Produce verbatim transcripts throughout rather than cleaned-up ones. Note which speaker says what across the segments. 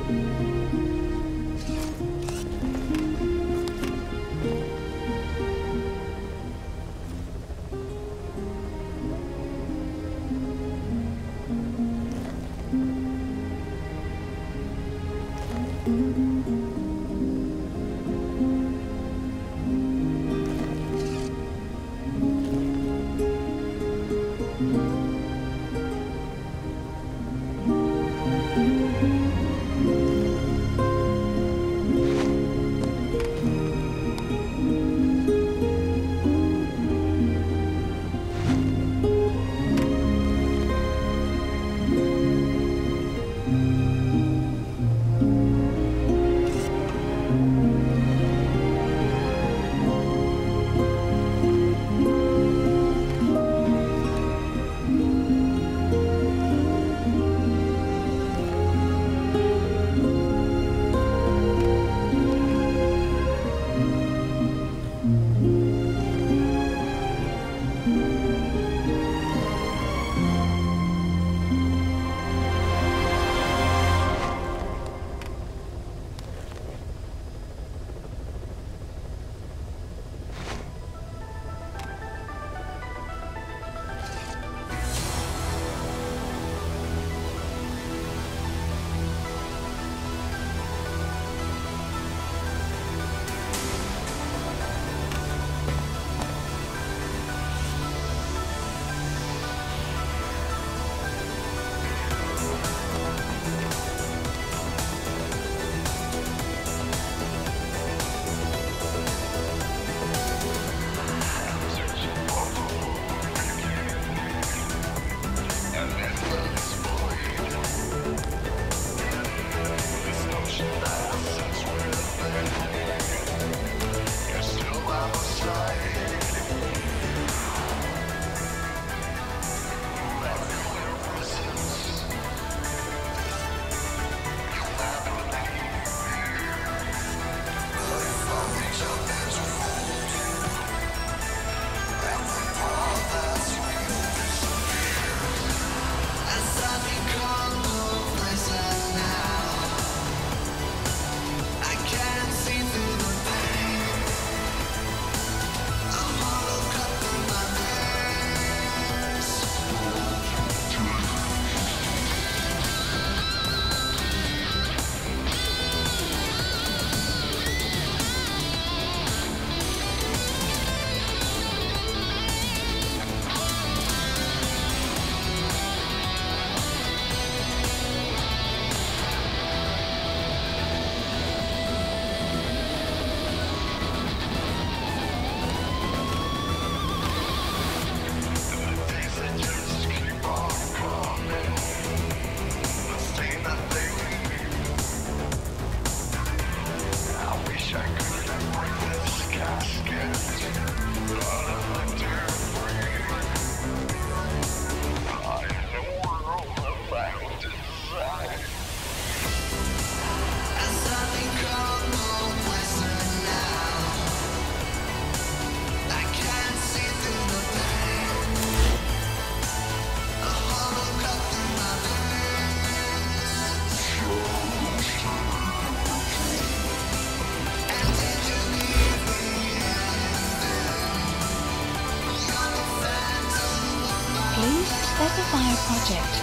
Speaker 1: Specify a project.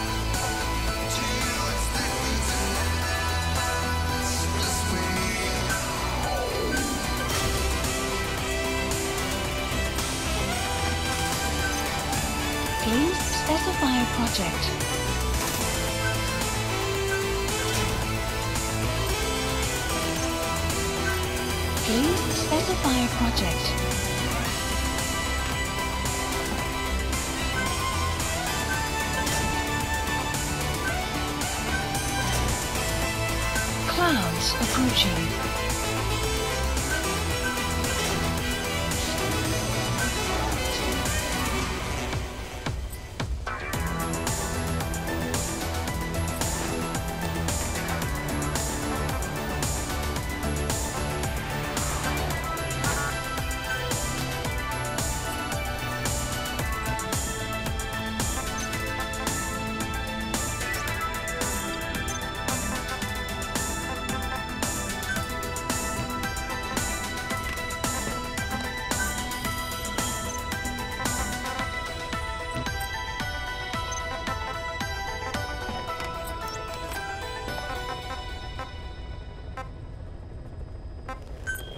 Speaker 1: Please specify a project. Please specify a project. Clouds approaching.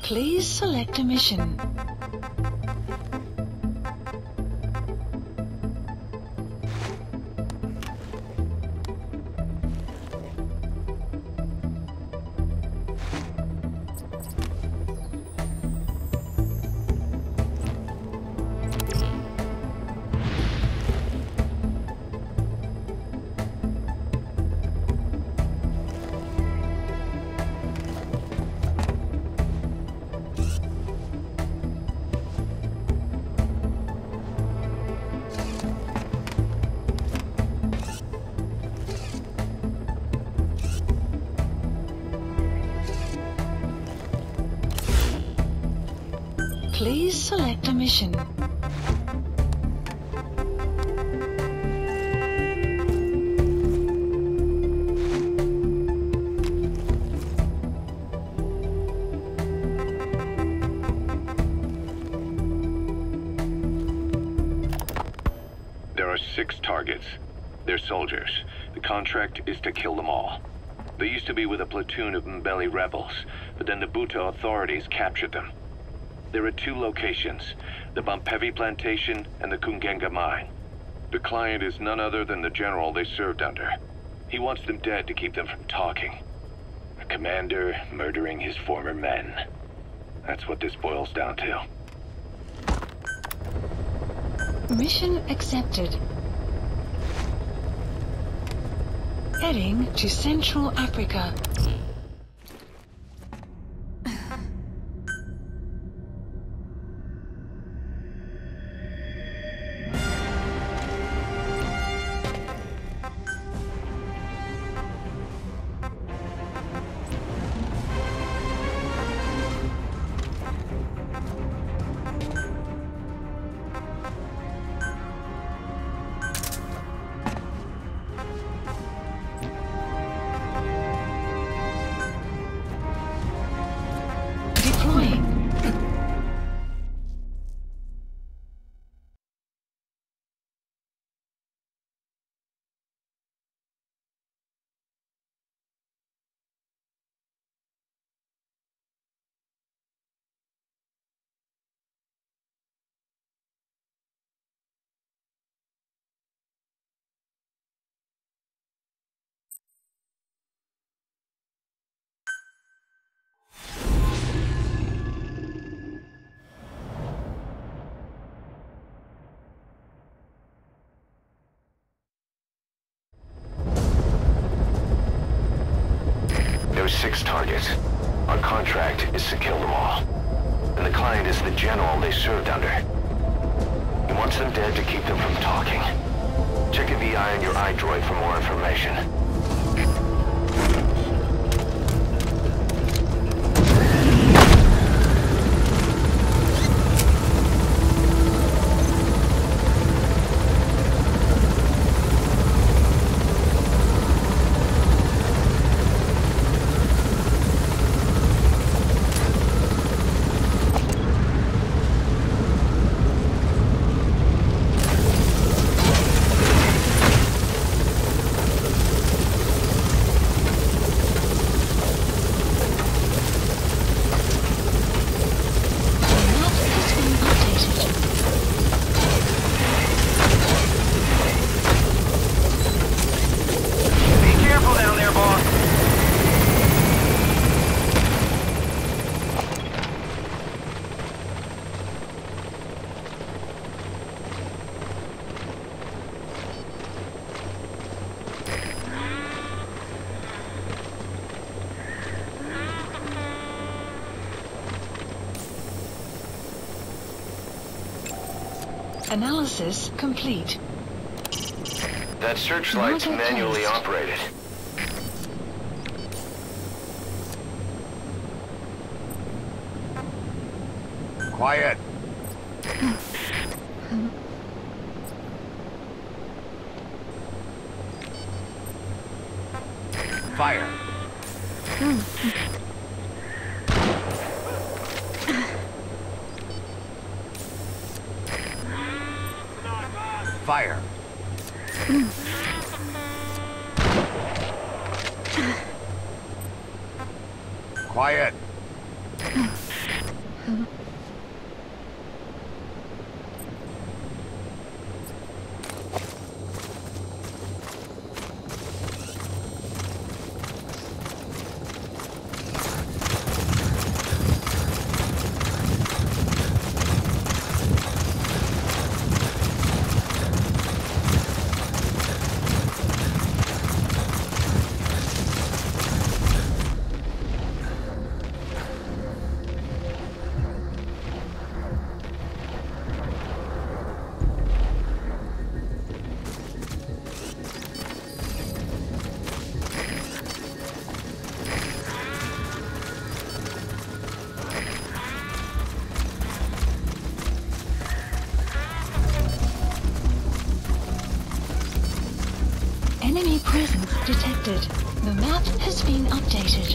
Speaker 1: Please select a mission. Please select a mission.
Speaker 2: There are six targets. They're soldiers. The contract is to kill them all. They used to be with a platoon of Mbeli rebels, but then the Bhutto authorities captured them. There are two locations, the Bampevi plantation and the Kungenga mine. The client is none other than the general they served under. He wants them dead to keep them from talking. A commander murdering his former men. That's what this boils down to.
Speaker 1: Mission accepted. Heading to Central Africa.
Speaker 2: Six targets. Our contract is to kill them all. And the client is the general they served under. He wants them dead to keep them from talking. Check a V I on your iDroid for more information.
Speaker 1: Analysis complete.
Speaker 2: That searchlight's manually operated.
Speaker 3: Quiet. Fire. Fire. Quiet.
Speaker 1: Enemy presence detected. The map has been updated.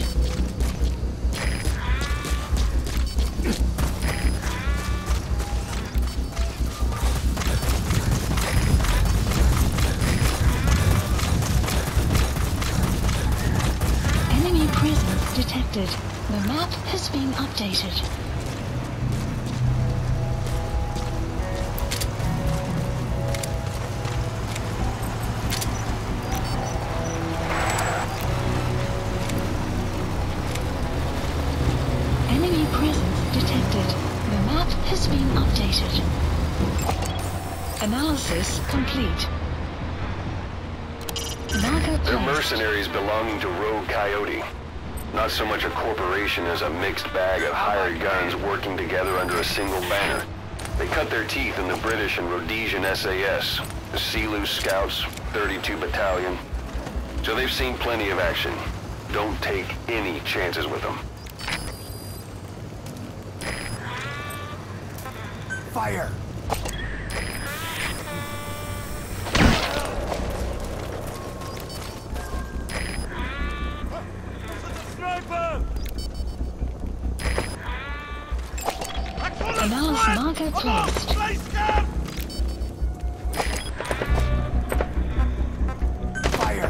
Speaker 1: Enemy presence detected. The map has been updated. Enemy presence detected. The map has been updated. Analysis complete. Marker
Speaker 4: They're
Speaker 1: placed.
Speaker 4: mercenaries belonging to Rogue Coyote. Not so much a corporation as a mixed bag of hired guns working together under a single banner. They cut their teeth in the British and Rhodesian S A S, the Sea-Loo Scouts, thirty-two Battalion. So they've seen plenty of action. Don't take any chances with them.
Speaker 3: Fire!
Speaker 1: Analysis marker placed.
Speaker 3: Fire!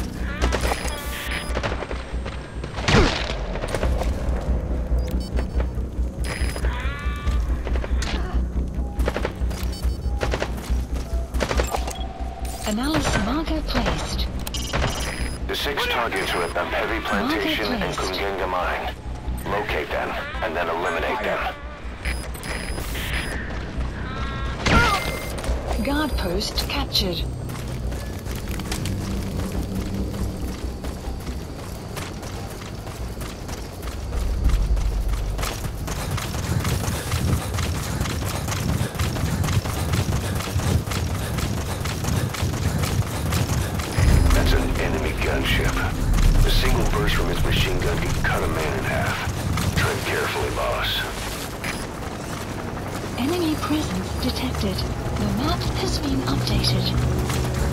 Speaker 1: Analysis marker placed.
Speaker 4: The six targets are at the Heavy Plantation and
Speaker 1: Marker placed.
Speaker 4: Kungenga Mine. Locate them, and then eliminate them.
Speaker 1: Guard post captured.
Speaker 4: That's an enemy gunship. A single burst from its machine gun can cut a man in half. Tread carefully, boss.
Speaker 1: Enemy presence detected. The map has been updated.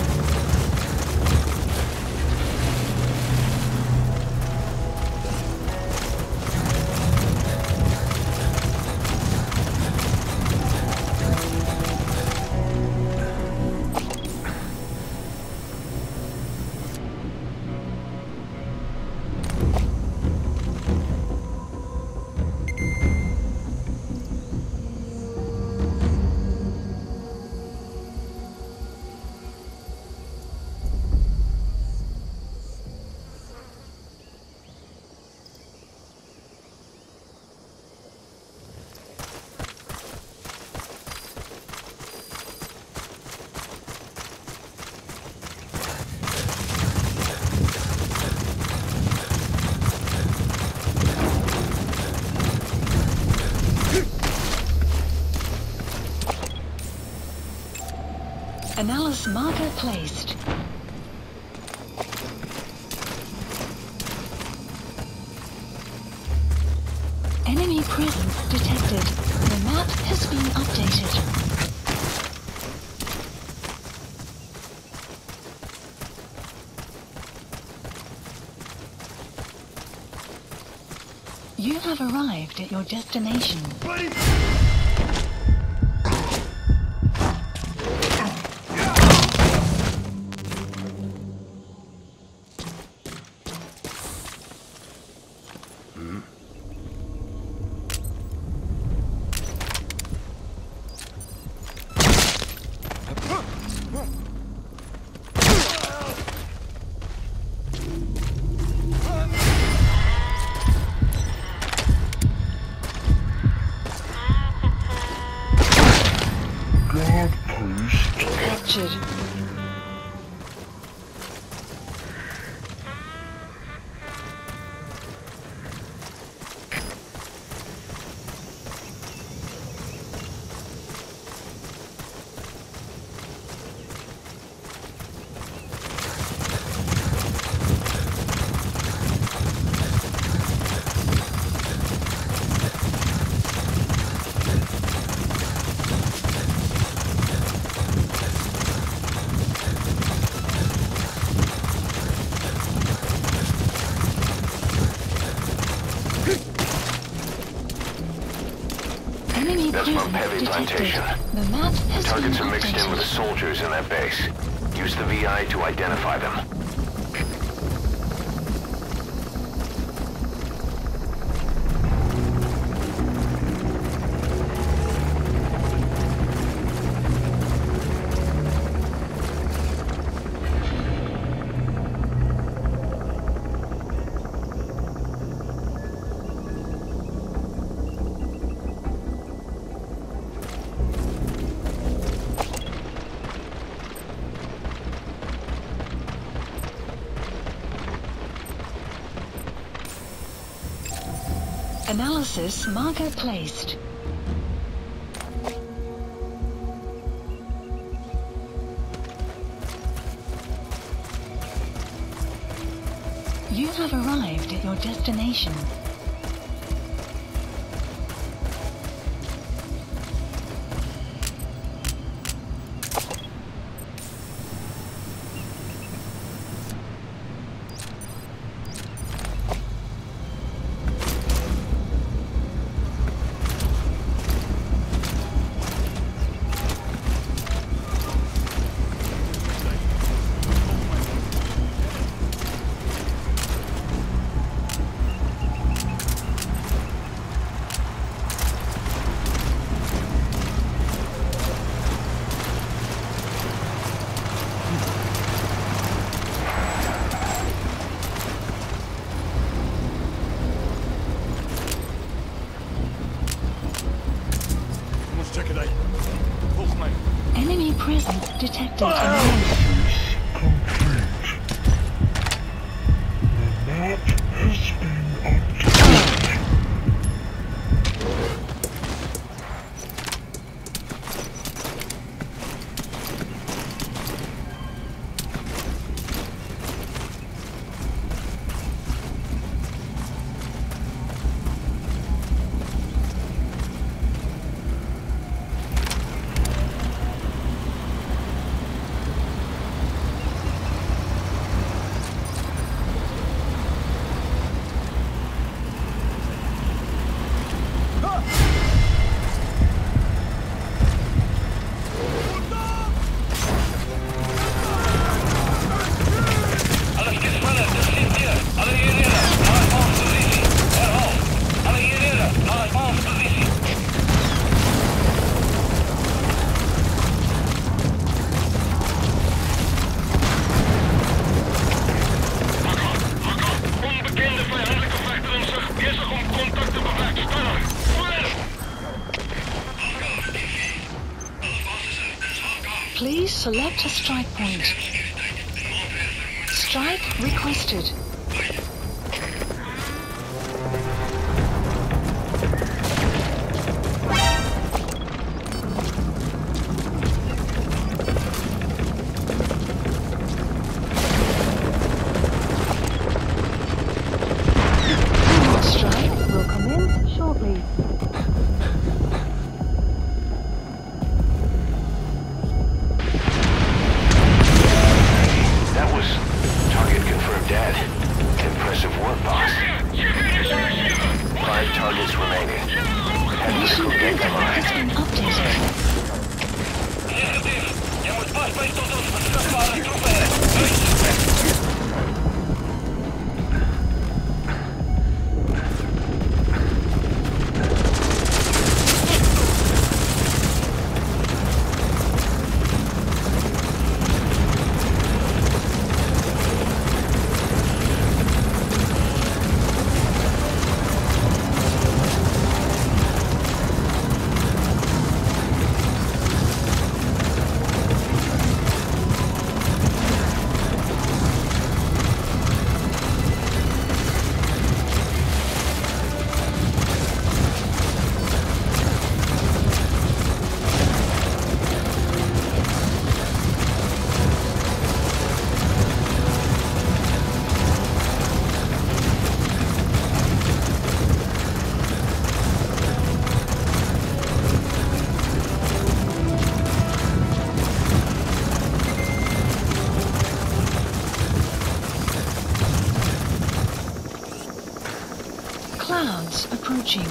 Speaker 1: Analysis marker placed. Enemy presence detected. The map has been updated. You have arrived at your destination. captured.
Speaker 4: That's from Heavy Plantation.
Speaker 1: The map has
Speaker 4: Targets
Speaker 1: been
Speaker 4: are mixed in with the
Speaker 1: updated.
Speaker 4: soldiers in that base. Use the V I to identify them.
Speaker 1: Analysis marker placed. You have arrived at your destination. Enemy presence detected in the area.
Speaker 5: The map has been updated.
Speaker 1: Please select a strike point. Strike requested. Strike will commence shortly.
Speaker 4: Targets remaining. Head
Speaker 1: Mission
Speaker 4: medical
Speaker 1: info
Speaker 4: gate line.
Speaker 1: has been updated.
Speaker 6: Je moet pas bij tot ons beschikbare troepen.
Speaker 1: Clouds approaching.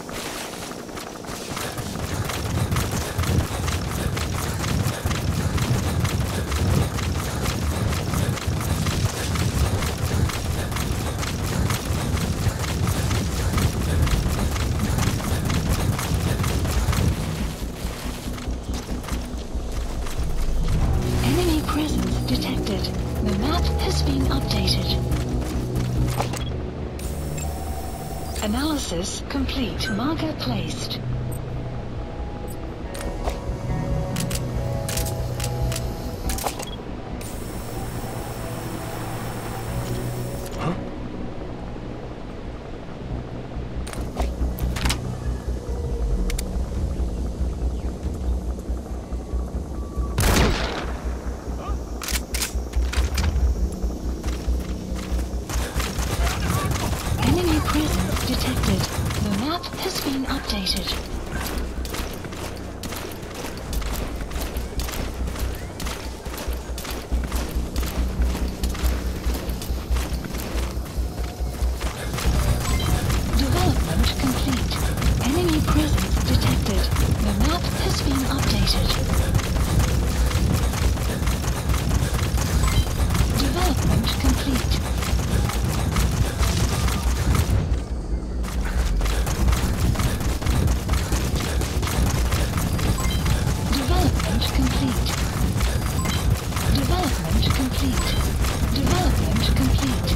Speaker 1: Enemy presence detected. The map has been updated. Analysis complete. Marker placed. Enemy presence detected. The map has been updated. Development complete. Enemy presence detected. The map has been updated. Development complete. Development complete. Development complete. Development complete.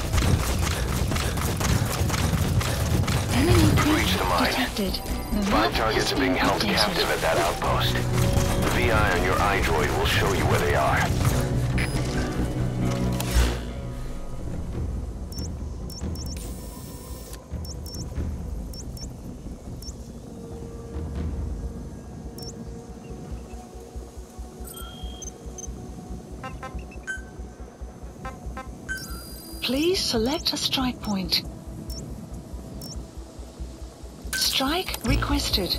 Speaker 1: Enemy
Speaker 4: Reach the mine.
Speaker 1: presence detected. The
Speaker 4: Five
Speaker 1: map
Speaker 4: targets
Speaker 1: has
Speaker 4: are being
Speaker 1: been
Speaker 4: held
Speaker 1: updated.
Speaker 4: captive at that outpost. The V I on your iDroid will show you where they are.
Speaker 1: Please select a strike point. Strike requested.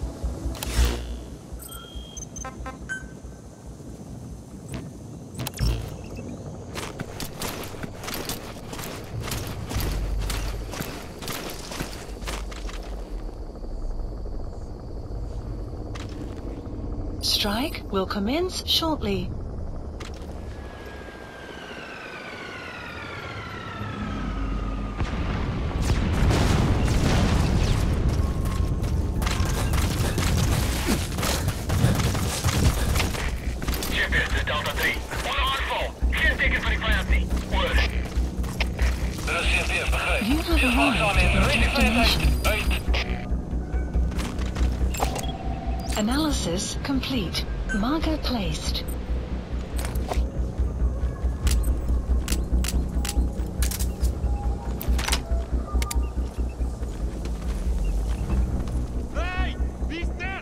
Speaker 1: Strike will commence shortly.
Speaker 6: G P S, dit is Delta drie. Onder aanval. Geen teken van die vijand nie. Oor. Dit is C P S, begryp.
Speaker 1: You have
Speaker 6: Wees waaksaam en
Speaker 1: arrived
Speaker 6: red die
Speaker 1: at
Speaker 6: vijand uit.
Speaker 1: destination.
Speaker 6: Uit.
Speaker 1: Analysis complete. Marker placed.
Speaker 3: Hey! Wie is dat?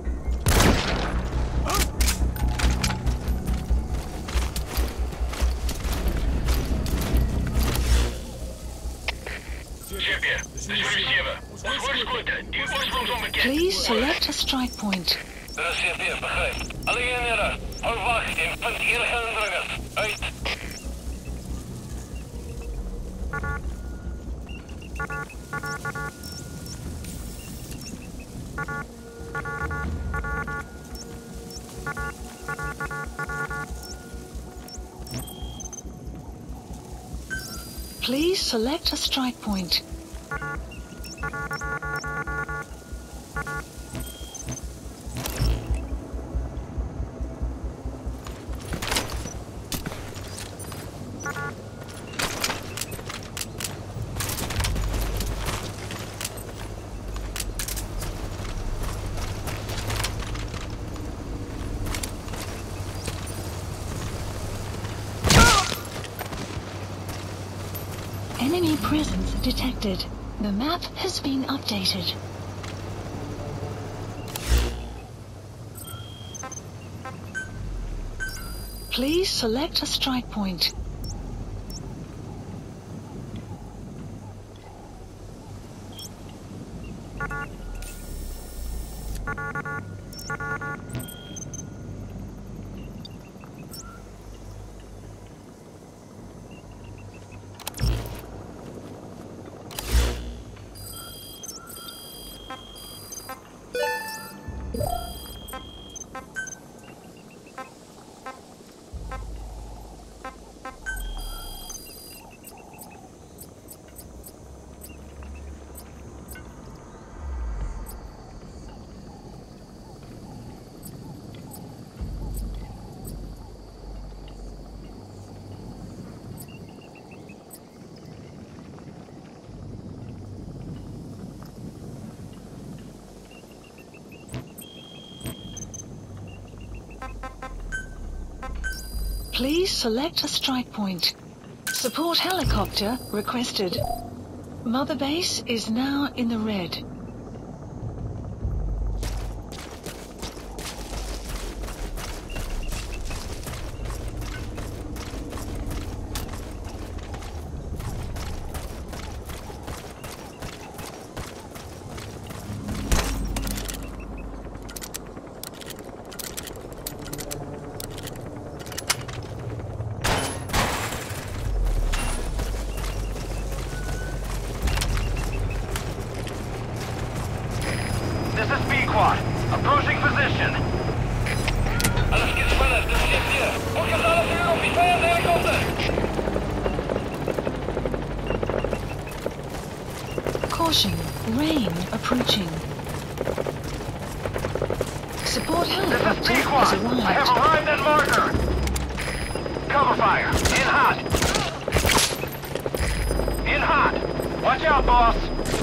Speaker 6: G P S, dis is sewe. Ons oorskote. Die oorsprong is onbekend.
Speaker 1: Please select a strike point.
Speaker 6: Dit is C P S, begryp. Alle eenhede, hou wag en vind enige indringers. Uit.
Speaker 1: Please select a strike point. Enemy presence detected. The map has been updated. Please select a strike point. Please select a strike point. Support helicopter requested. Mother base is now in the red.
Speaker 6: This is B-Quad. Approaching position. Alles gespannt, das steht hier. Fokus alles hier auf die Feuerwehrhelikopter.
Speaker 1: Caution, rain approaching. Support
Speaker 6: This is
Speaker 1: helicopter
Speaker 6: B-Quad.
Speaker 1: has
Speaker 6: I have
Speaker 1: arrived.
Speaker 6: arrived at marker. Cover fire. In hot. In hot. Watch out, boss.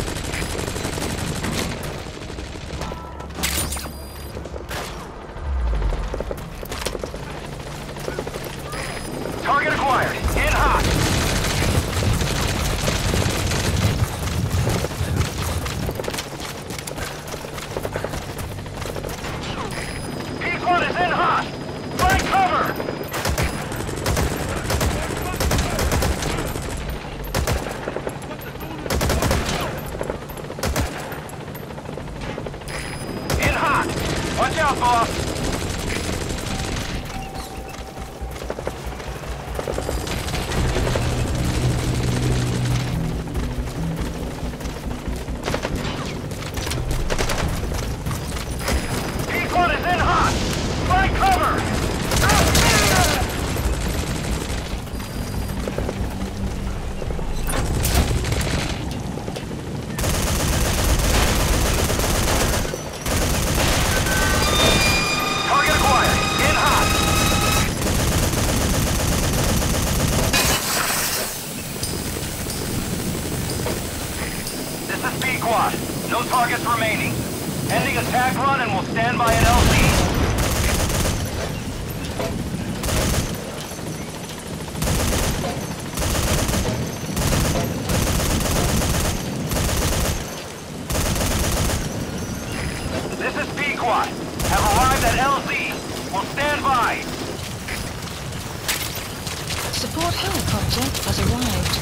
Speaker 6: Target acquired. In hot. P one is in hot. Find cover. In hot. Watch out, boss. P-Quad is in hot! Find cover! Target acquired! In hot! This is P-Quad. No targets remaining. Ending attack run and we'll stand by an L Z. This is P-Quad. Have arrived at L Z. We'll stand by.
Speaker 1: Support helicopter has arrived.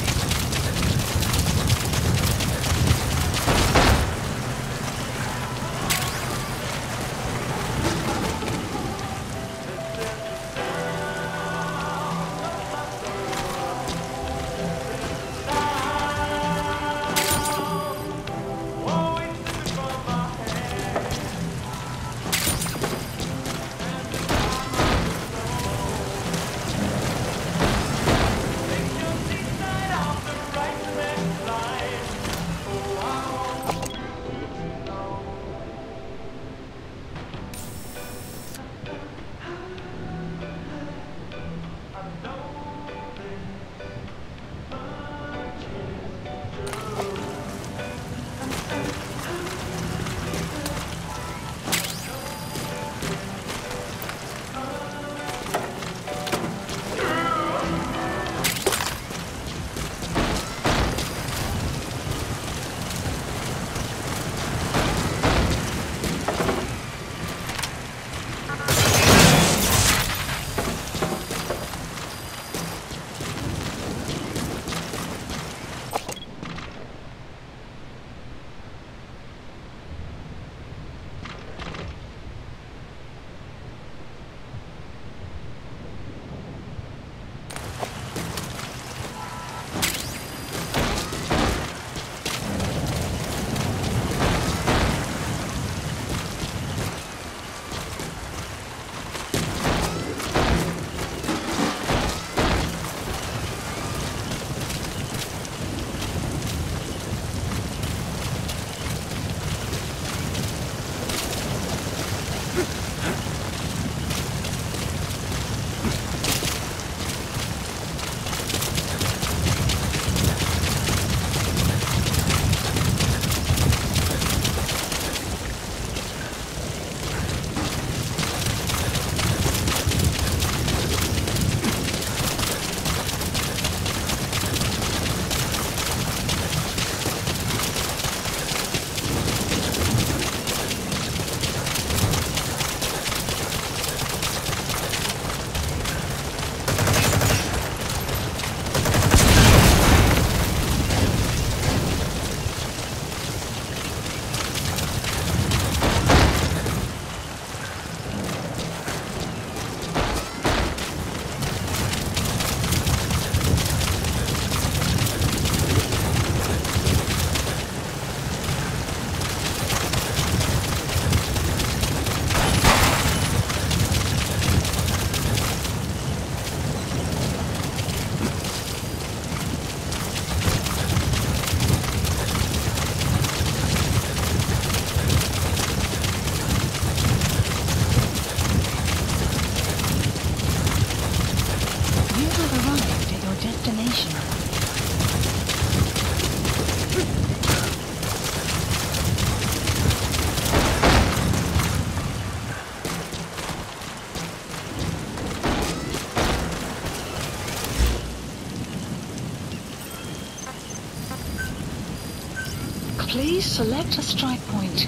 Speaker 1: Please select a strike point.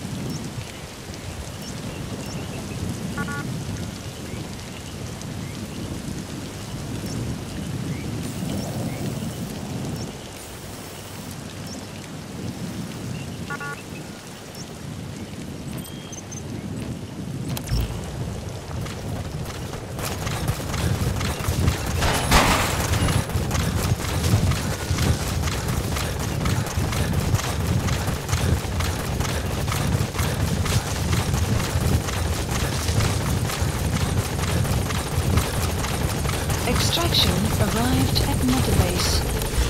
Speaker 1: Extraction arrived at Mother Base.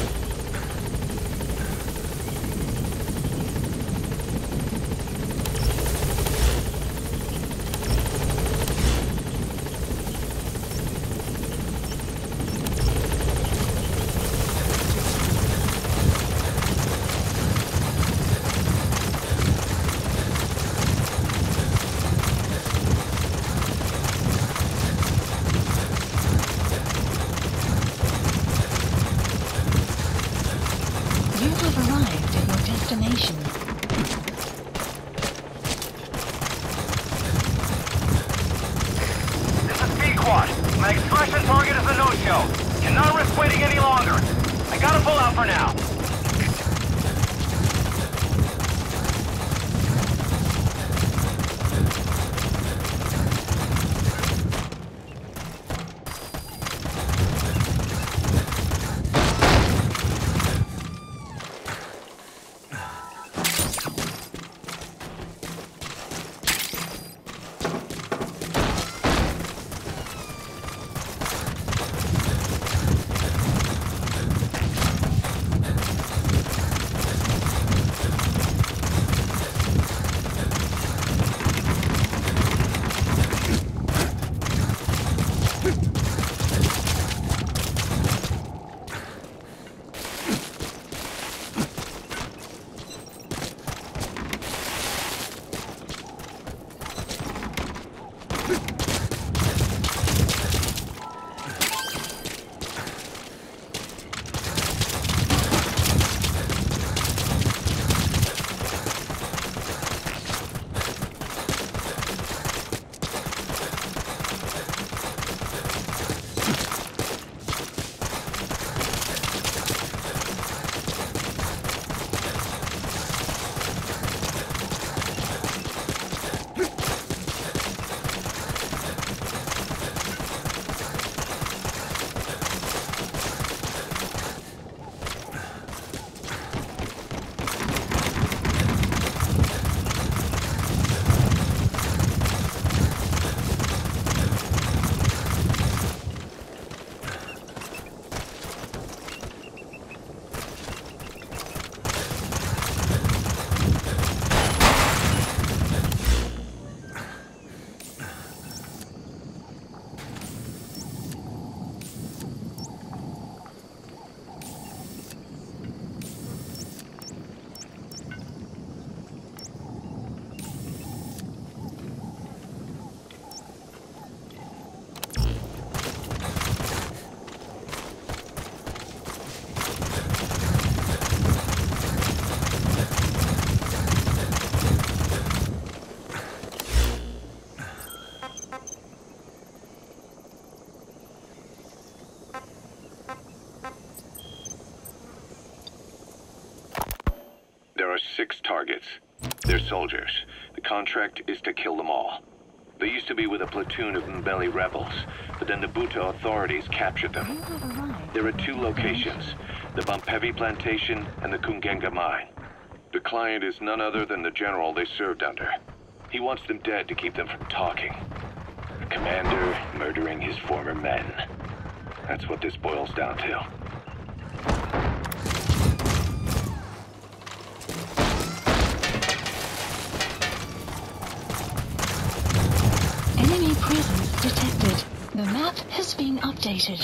Speaker 1: You have arrived at your destination.
Speaker 6: This is P-Quad. My extraction target is a no-show. Cannot risk waiting any longer. I gotta pull out for now.
Speaker 2: There are six targets. They're soldiers. The contract is to kill them all. They used to be with a platoon of Mbeli rebels, but then the Buto authorities captured them.
Speaker 1: You have arrived.
Speaker 2: There are two locations, the Bumpevi plantation and the Kungenga mine. The client is none other than the general they served under. He wants them dead to keep them from talking. The commander murdering his former men. That's what this boils down to.
Speaker 1: Enemy presence detected. The map has been updated.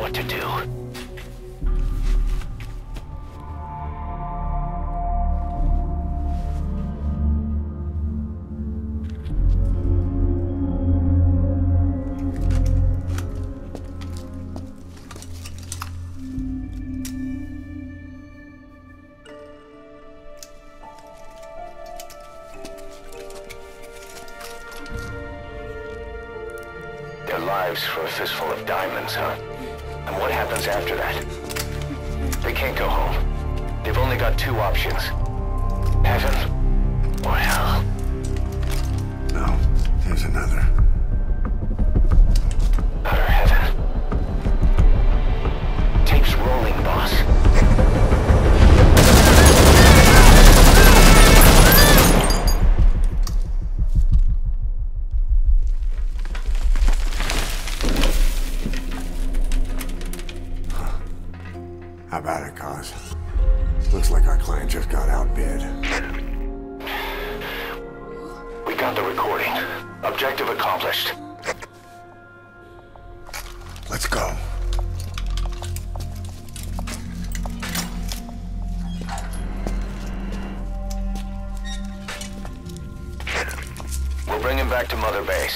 Speaker 4: what to do. Their lives for a fistful of diamonds, huh? And what happens after that? They can't go home. They've only got two options. Heaven or hell.
Speaker 5: No, there's another.
Speaker 4: Utter heaven. Tape's rolling, boss.
Speaker 5: How about it, Cos? Looks like our client just got outbid.
Speaker 4: We got the recording. Objective accomplished.
Speaker 5: Let's go.
Speaker 4: We'll bring him back to Mother Base.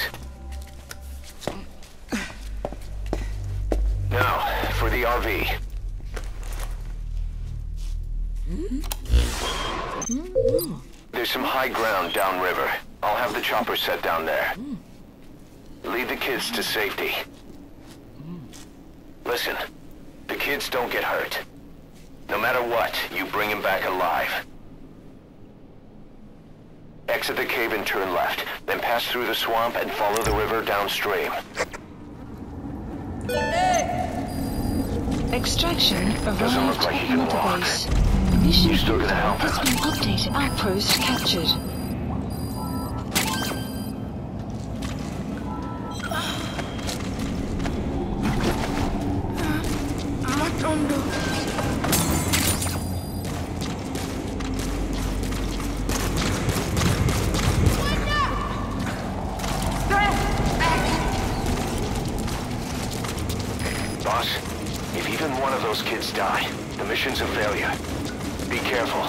Speaker 4: Now, for the R V. There's some high ground downriver. I'll have the chopper set down there. Lead the kids to safety. Listen, the kids don't get hurt. No matter what, you bring them back alive. Exit the cave and turn left, then pass through the swamp and follow the river downstream.
Speaker 1: Extraction
Speaker 4: Doesn't
Speaker 1: arrived
Speaker 4: look like
Speaker 1: at
Speaker 4: you can
Speaker 1: Mother
Speaker 4: walk.
Speaker 1: Base. Mission
Speaker 4: You still
Speaker 1: info
Speaker 4: gonna help
Speaker 1: has
Speaker 4: him?
Speaker 1: been updated. Outpost captured.
Speaker 4: Boss, if even one of those kids die, the mission's a failure. Be careful.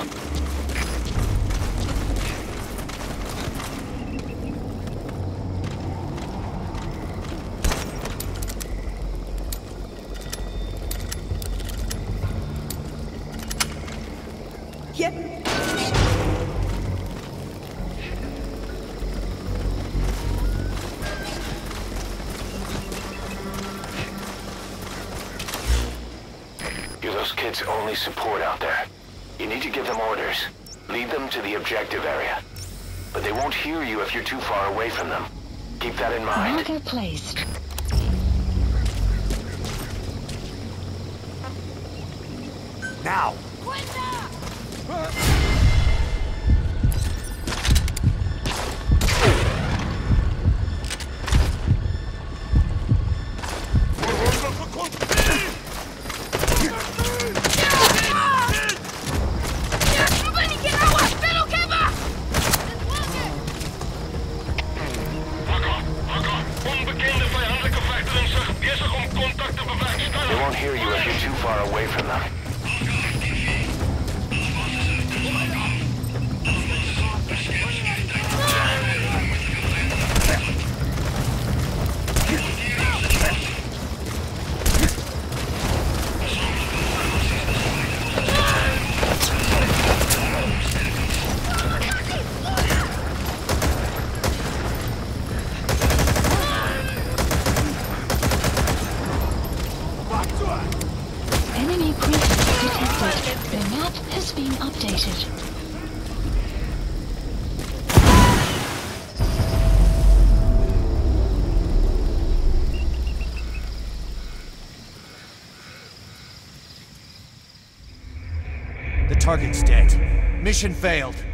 Speaker 4: You're those kids' only support out there. You need to give them orders. Lead them to the objective area. But they won't hear you if you're too far away from them. Keep that in mind.
Speaker 1: Marker placed.
Speaker 5: Now!
Speaker 4: They won't hear you if you're too far away from them.
Speaker 1: Enemy presence detected. The map has been updated.
Speaker 7: The target's dead. Mission failed.